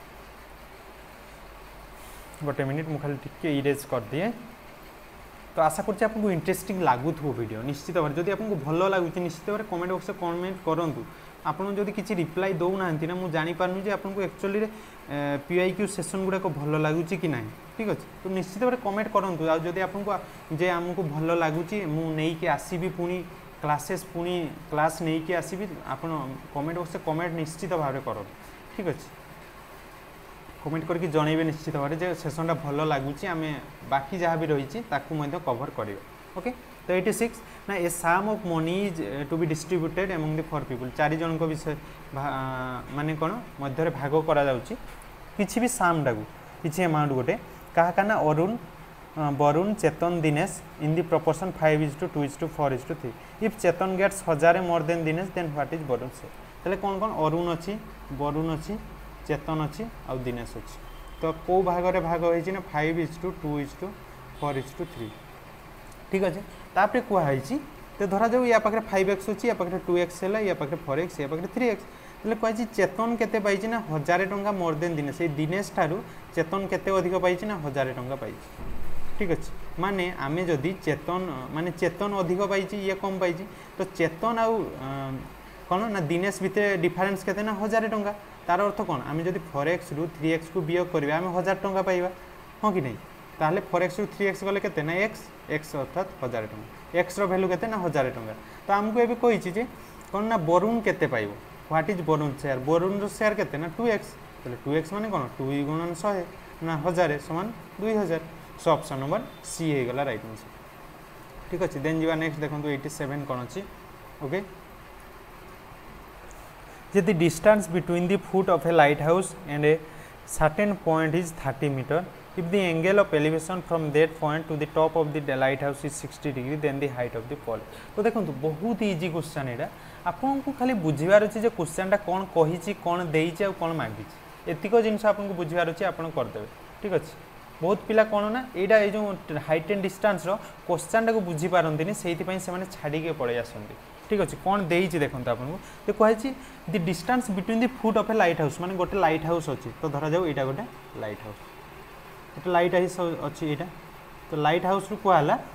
A: गोटे मिनिट मु खाली टिके इरेज कर दिए तो आशा करछि आपको इंटरेस्टिंग लागुथो वीडियो निश्चित भाव जदि आपको भलो लागुछि निश्चित भाव कमेंट बॉक्स में कमेंट करंतु आपन जदि किछि रिप्लाई दौ नांती ना मु जानि पारनु जे आपनको एक्चुअली रे PIQ सेशन गुडा को भलो लागुछि कि नाही ठीक अछि तो निश्चित भाव कमेंट करंतु आ जदि आपनको जे हमको भलो लागुछि मु नै कि आसीबी पुनी क्लासेस पुनी क्लास नहीं कि आसीबी आपन कमेंट बॉक्स में कमेंट निश्चित भाव करो ठीक अछि कमेंट करके जनइबे निश्चित भाव जे सेशनटा भलो लागुछि आमे बाकी जहाँ भी रही ताकू मध्य कवर करिवे ओके तो 86 ना a sum of money is to be distributed among the 4 people 4 जन को विषय माने कोन मध्य रे भाग करा जाउछि किछि भी सम डागु किछि अमाउंट गोटे कहा काना Arun Varun Chetan Dinesh in the proportion 5:2:4:3 if Chetan gets 1000 more than Dinesh then what is Varun से तले कोन कोन अरुण अछि वरुण अछि चेतन अच्छी आ दिनेश अच्छी तो कौ भाग रे भाग होइछि ना 5:2:4:3 ठीक अच्छे तापर कहुई तो धरा जाऊ या पाखे 5x अच्छी या पाखे 2x है या पाखे 4x या पाखे 3x तो कही चेतन केते पाइछि ना 1000 टंका मोर देन दिनेश दिनेश ठारू चेतन केते अधिक पाइछि ना 1000 टंका पाइछि ठीक अच्छे माने आमे जदि चेतन माने चेतन अधिक पाइछि ये कम पाइछि तो चेतन आउ कौन ना दिनेश भितर डिफरेन्स केते ना 1000 टंका तार अर्थ कौन आम जब 4x रु 3x को वियोग करिबा आम 1000 टंका पाइबा हाँ कि नहीं ताहले 4x रु 3x गले केते ना x अर्थात 1000 टंका x रो वैल्यू केते ना 1000 टंका तो आमको एबे कहिछि जे कौन ना वरुण केते पाइबो what is Varun share Varun रो शेयर केते ना 2x ताहले 2x माने कोन 2 गुणन 100 ना 1000 समान 2000 सो ऑप्शन नंबर सी हे गला राइट आंसर ठीक अछि देन जीवा नेक्स्ट देखंतु 87 कोन अछि okay If the distance between the foot of a lighthouse and a certain point is 30 meter, if the angle of elevation from that point to the top of the lighthouse is 60 degree, then the height of the pole. तो देखो बहुत इजी क्वेश्चन एटा आपको खाली बुझीबार अछि जे क्वेश्चनटा कोन कहिछि कोन देइछि आ कोन मागिछि एतिको जिंस आपको बुझीबार अछि आपन कर देबे ठीक अछि बहुत पिला कोन ना एटा ए जो हाइट एंड डिस्टेंस रो क्वेश्चनटा को बुझी पारंतिनी सेहि पई से माने छाडी के पड़े आसंती ठीक अच्छे कौन देइछि देखंत आपन तो कहि the distance between the foot of a lighthouse माने गोटे लाइट हाउस अछि तो धरा जाऊ एटा गोटे लाइट हाउस अच्छी एटा तो लाइट हाउस रु कहला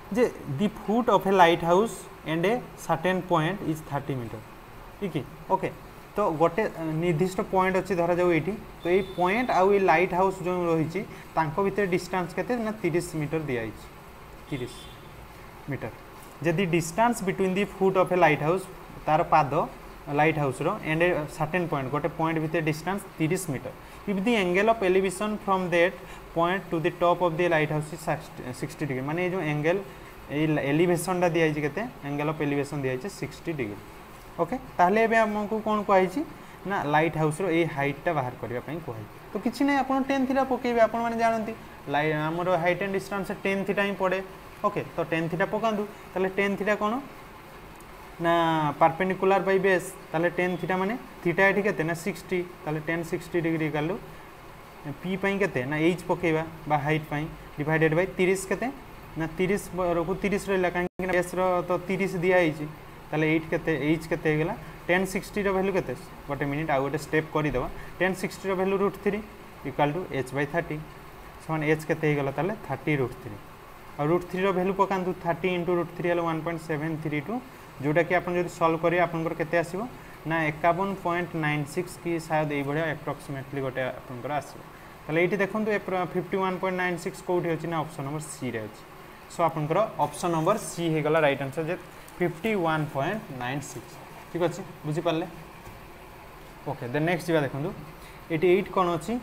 A: जे the foot of a lighthouse and a certain point is 30 metre ठीक है ओके तो गोटे निर्दिष्ट पॉइंट अच्छी धरा जाऊ ये तो ये पॉइंट आउ ये लाइट हाउस जो रही भितर डिस्टेंस केते ना 30 मीटर दिखाई 30 मीटर जदि distance between the foot of a lighthouse तार पाद लाइट हाउस रो एंड ए सर्टेन पॉइंट गोटे पॉइंट भितर distance 30 metre if the angle of elevation from that point to the top of the lighthouse is 60 degree माने जो एंगल एलिवेशनटा दिखाई केते एंगल ऑफ एलिवेशन दिखाई 60 डिग्री ओके ताहले एबे हमको कोन कहै ना लाइट हाउस रो ए हाइटटा बाहर करबा पई कहै तो किछि नै आपण tan थीटा पकेबे आपण माने जानंती हमर height and distance tan theta ही पड़े ओके तो tan थीटा पकांदु ताले tan थीटा कोन ना परपेंडिकुलर बाय बेस ताले tan थीटा माने थीटा एठी केते ना 60 ताले tan 60 डिग्री कालु p पई केते ना h पकेबा बा हाइट पई डिवाइडेड बाय 30 केते ना 30 को 30 रहला काहे बेस रो तो 30 दिया हिची ताले 8 केते h केते हेगला tan 60 रो वैल्यू केते गोटे मिनिट आ गोटे स्टेप करि देबा tan 60 रो वैल्यू √3 इक्वल टू h/30 समान h केते हेगला ताले 30 √3 और √3 रो वैल्यू पकांतु 30 * √3 हलो 1.732 जोटा कि आपण जदि सॉल्व करिया आपनकर केते आसीबो ना 51.96 की शायद ए बढिया अप्रोक्सीमेटली गोटे आपनकर आसीबो ताले एठी देखंतु 51.96 कोठी अछि ना ऑप्शन नंबर सी रे अछि सो आपनकर ऑप्शन नंबर सी हेगला राइट आंसर जे 51.96 ठीक अच्छे बुझी पारे ओके देन नेक्स्ट जा देखो ये 8 कौन अच्छी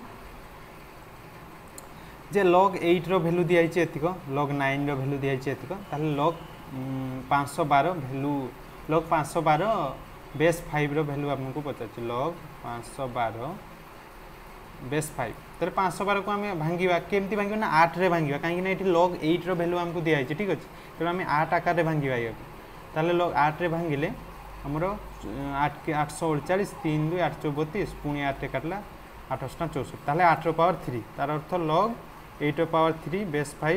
A: जे log 8 रो वैल्यू दिया एतिक log 9 रो वैल्यू दिया एतिक ताले log 512 वैल्यू log 512 बेस 5 रो वैल्यू आपको पचार log 512 बेस 5 तो 512 को आम भांगा केमती भांगा ना 8 रे भांगा कहीं log 8 रो वैल्यू आमको दिखाई ठीक अच्छे तेणु आम 8 आकार रे भांगा या ताले log 8 रे भांगिले हमरो 8 के 848 3 2 832 पुणी 8 काटला 8 64 ताले 8 रो पावर 3 तार अर्थ log 8 रो पावर 3 बेस 5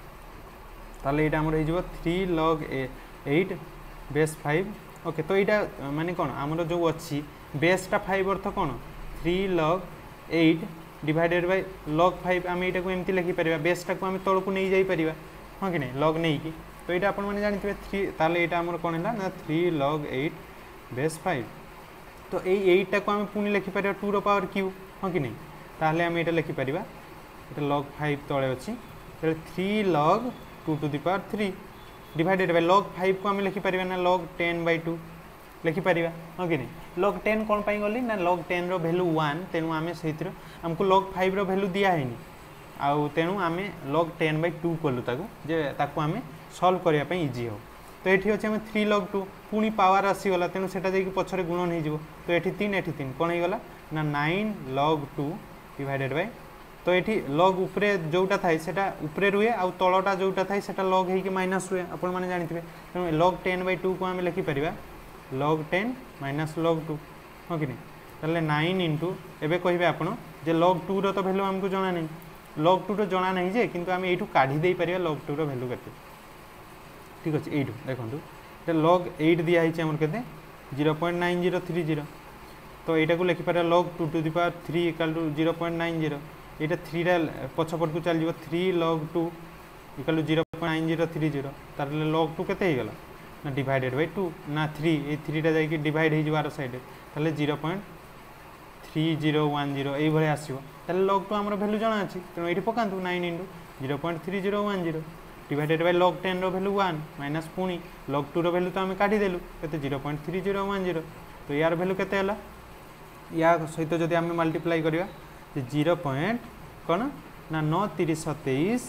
A: ताले एटा हमरो हिजबो 3 log 8 बेस 5 ओके तो एटा माने कोन हमरो जो अछि बेसटा 5 अर्थ कोन 3 log 8 डिवाइडेड बाय log 5 आम एटा को एमती लिखि परिबा बेसटा को आम तळकु नै जाई परिबा हां कि नै log नै की तो ये आपण मैंने जानते 3 ताले एटा हमर कोन हैला ना 3 log 8 बेस 5 तो ये 8 टा को हम पुनी लिखि परिबा 2 रो पावर क्यू हां कि नै ताले हम एटा लिखि परिबा एटा log 5 तळे अछि तो 3 log 2 to the power 3 divided by log 5 को हम लिखि परिबा ना log 10/2 लिखि परिबा हां कि नै log 10 कोन पई गली ना log 10 रो वैल्यू 1 तेनु आमे सहित हमको log 5 रो वैल्यू दिया हैनी आउ तेनु आमे log 10/2 कोलु ताकू जे ताकू आमे सॉल्व करिया पे इजी हो तो ये अच्छे आम 3 log 2 पुणी पावर आसीगला तेणु से पछरे गुणन हो तो ये 3 एठी 3 कौन होगा ना 9 log 2 डिवाइडेड बाय तो ये log उपरे जोटा थाए सेटा उपरे रुए आ तलटा जोटा थाए सेटा log होइके माइनस हुए आपण माने जानथिबे तेणु log 10/2 को आम लिखि परिबा log 10 माइनस log 2 हां कि नै ताले 9 इनटू एबे कहिबे आपण जे log 2 रो तो वैल्यू हमको जाना नै log 2 रो जाना नै जे किंतु आम एठू काढी देई परिबा log 2 रो वैल्यू केते ठीक अच्छे ये देखो log 8 दिखाई आम के 0.9030 तो यहाँ को लिखिपार log 2 to the power 3 equal to 0.90 यहाँ 3 पछपट को चल 3 log 2 इक्वल टू 0.9030 तार log 2 केते गला ना डिवाइडेड बाय 2 ना 3 ये 3 टा जाई डिवाइड हो आर साइड ताले 0.3010 ये भाई आसो ताले log 2 आमर वैल्यू जाना अच्छी तेणु ये पकातु 9 * 0.3010 डिवाइडेड बाय log 10 रो वैल्यू 1 माइनस पुणी log 2 रो वैल्यू तो आम काटी देलु केते 0.3010 तो यार वैल्यू केते हला या सहित जदि आम मल्टीप्लाई करिवा 0. कोन ना 9 30 27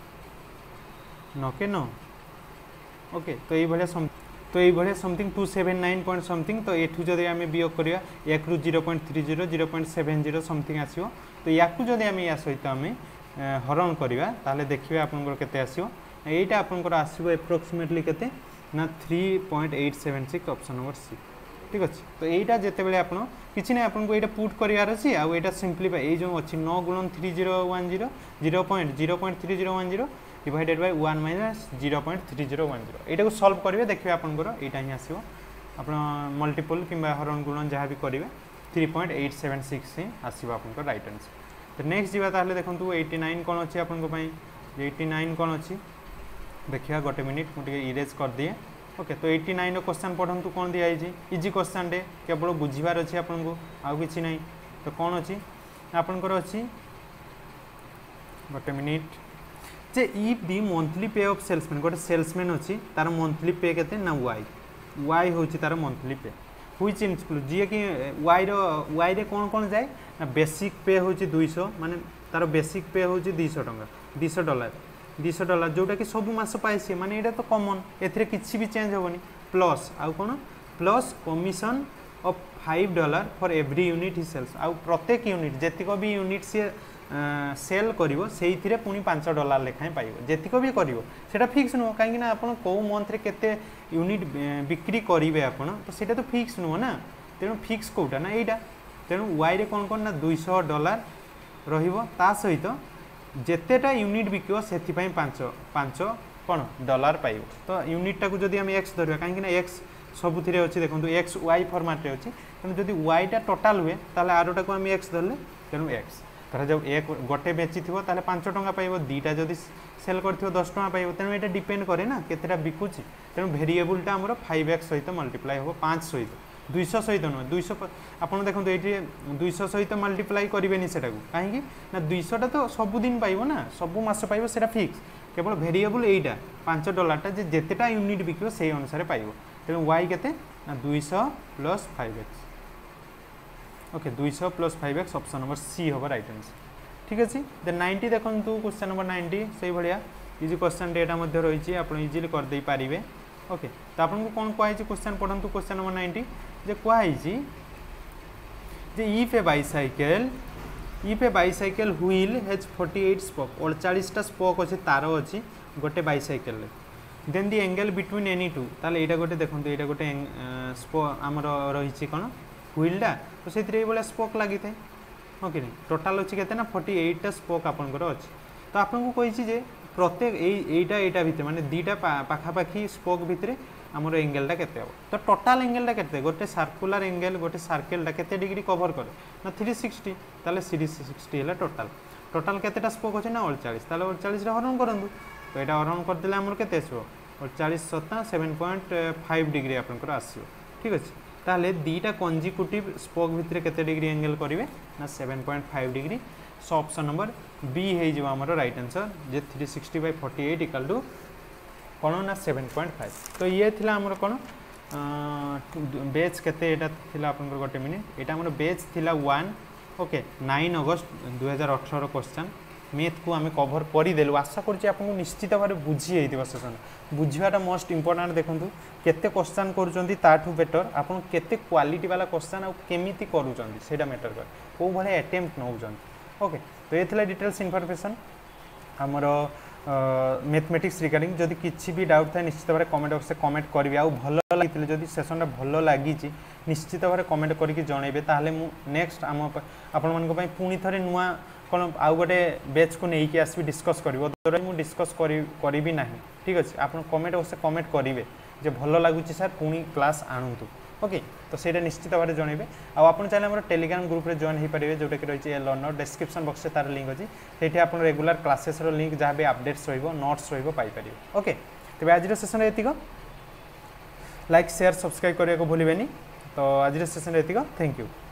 A: 9 के 9 ओके तो ये भाया समथिंग 279 पॉइंट समथिंग तो एठू जदि आम वियोग करिवा एक रु 0.30 0.70 समथिंग आसीओ तो याकू जदि आम या सहित आम हरण करिवा ताले देखिबे आपनकर केते आसीओ एटा आपनकर आसीबो एप्रोक्सीमेटली केते ना 3.876 ऑप्शन नंबर सी ठीक अच्छे तो यहीटा जिते बड़े आप किसी ना आपको यहाँ पुट करार अच्छी आउ यहाँ सिंप्लीफाई ये जो अच्छी 9 × 3010 0.3010 डिवाइडेड बाय 1 माइनस 0.3010 यहाँ सॉल्व करेंगे देखिए आपंकर यहाँ ही आसो आप मल्टीपल कि हरण गुणन जहाँ भी करेंगे 3.876 ही आसो आप राइट आंसर तो नेक्स्ट जी ताले देखो 89 कौन अच्छी आपंपाई 89 कौन अच्छी देखिए गोटे मिनिट मुझे इरेज कर दिए। ओके तो 89 क्वेश्चन पढ़ू कौन दिखाई इजी क्वेश्चन टे केवल बुझार अच्छी आपको आउ कि ना तो कौन अच्छी आपंकर अच्छी गोटे मिनिट जे if the monthly pay of salesman गोटे सेल्समैन अच्छी तार मंथली पे केते ना वाई वाई हूँ तार मंथली पे हुईच इनक्लूड जी कि वाई रे कौन कौन जाए ना बेसिक पे हूँ 200 माने तार बेसिक पे हूँ 200 टंका $200 जोटा कि सब मास पाइसी माने ये तो कॉमन एथिरे किसी भी चेंज होनी प्लस आउ कौन plus commission of $5 for every unit he sells आउ प्रत्येक यूनिट जेतिक भी यूनिट सी सेल करिवो सेइथिरे पुनी $5 लेखाएं पाइबो जेतिक भी करिवो सेटा फिक्स नुह कहीं ना आपण को मंथ रे केते यूनिट बिक्री करिवे आपण तो सेटा तो फिक्स नुह ना तेणु फिक्स कोटा ना एटा तेणु वाई रे कौन कौन ना $200 रहिबो ता सहित जेतेटा यूनिट बिकिबो सेथिपाई 5 कौन डॉलर पाइबो तो यूनिट टाको जदि हम एक्स धरबा कहीं ना एक्स सबुथिरे अछि देखंतु एक्स वाई फॉर्मेट रे अछि तेणु जदि वाई टा टोटल हुए ताले आरोटा को हम एक्स धरले तेणु एक्स धर जब एक गोटे बेची थो 5 टंका पाइब दीटा जदि सेल कर 10 टंका पाइब तेणु ये डिपेंड करे ना केतेटा बिकुची तेणु भेरिएबलटा आमर 5x सहित मल्टीप्लाई हम 5 सहित 200 सहित नुह 200 आप देखो ये 200 सहित मल्टीप्लाई करेंगे से कहीं ना 200टा तो सबुदिन पाइब ना सब मास पाइब से फिक्स केवल भेरिएबल यहीटा $5 जितेटा यूनिट बिक से अनुसार पाइब तेणु वाई के 200 + 5x okay 200 + 5x option number सी हम राइट आंसर ठीक अच्छे देन 90 देखो क्वेश्चन नंबर 90 से भाया इजी क्वेश्चन डेटा रही आप इजिली करदे पारे ओके तो आपको कौन कहुई क्वेश्चन पढ़ू क्वेश्चन नंबर 90 जे कहुई जे if a bicycle wheel has 48 spoke 48टा स्पोक अच्छे तार अच्छी गोटे bicycle then the angle between any two ताले एटा गोटे देखो ये गोटे आमर रही कौन व्हीलटा तो से भाया स्पोक लगी था हाँ कि टोटाल अच्छी के 48टा स्पोक आपंकर अच्छी तो आपको कही प्रत्येक यहीटा भितर माने दीटा पाखापाखी स्पोक भितर आमर एंगेलटा केते हो तो टोटाल एंगेलटा केते गोटे सर्कुलर एंगेल गोटे सर्कलटा केते डिग्री कवर करे ना 360 ताले 360 है टोटाल केतेटा स्पोक अच्छे ना 48 ताले 48 हरण करूँ तो यहाँ हरण करदे आमर केते आसो 48 × 7.5 डिग्री आपंकर आसो ठीक अच्छे ताहले दीटा कंजिक्यूटिव स्पोक भितर केते डिग्री एंगल करेंगे ना 7.5 degree so option number B हो आमर राइट आंसर जे 360/48 इक्वल टू कौन ना 7.5 तो ये थिला आमर कौन बेच केते एटा थिला आपनकर गोटे मिनिट एटा आमर बेच थिला 1 ओके 9 अगस्त 2018 क्वेश्चन मैथ को आम कभर करदेलु आशा करुँचे आपको निश्चित भाव बुझी जाइए सेसन बुझाटा मोस्ट इंपोर्टाट देखूँ केते क्वेश्चन करूँ बेटर आप केते क्वालिटी वाला क्वेश्चन आमिति करूँ मैटर कर कौ भाई अटेम्प्ट नौ ओके तो ये थिला डिटेल्स इनफॉरमेशन आमर मैथमेटिक्स रिगार्डिंग जदि किसी भी डाउट था निश्चित भाव कमेंट बॉक्स से कमेंट करी आउ भल लगी जदि सेसन भल लगी निश्चित भाव कमेंट करके जनइबे ताहले मु नेक्स्ट आम आपण पुणी थे नुआ कौन आउ गोटे बैच को लेकिन आसबि डिस्कस कर डिस्कस करी ना ठीक अच्छे आप कमेंट बॉक्स से कमेंट करेंगे जे भल लगुच सर पुणी क्लास आणुतु ओके तो सहीटा निश्चित भाव में जनइबे आप चाहिए आम टेलीग्राम ग्रुप रे जॉइन हो पारे जोटा कि रही है लर्नर डिस्क्रिप्शन बॉक्स से तार लिंक अच्छी से आप रेगुलर क्लासेस लिंक जहाँ भी अपडेट्स नोट्स पाइपर ओके तेज आज सेसन एतिक लाइक शेयर सब्सक्राइब करने को भूलें तो आज सेसन एतिक थैंक यू।